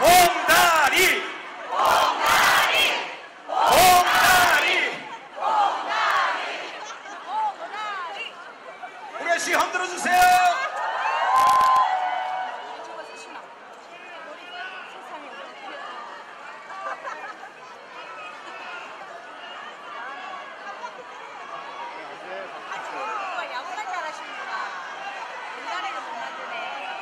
봉다리 우리 씨 흔들어 주세요. 야구만 잘하시는구나. 옛날에는 못 만드네.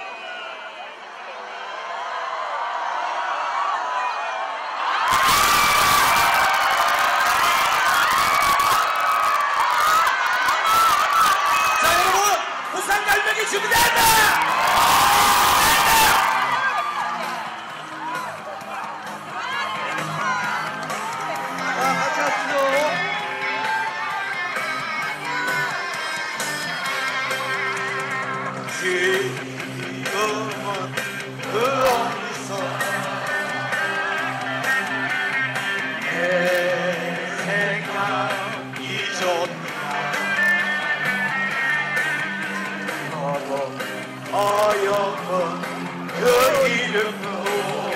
자 여러분, 부산 갈매기 준비된다. 같이 하시죠. 지금은 어디서 내 생각 잊었나. 나도 어여쁜 그 이름으로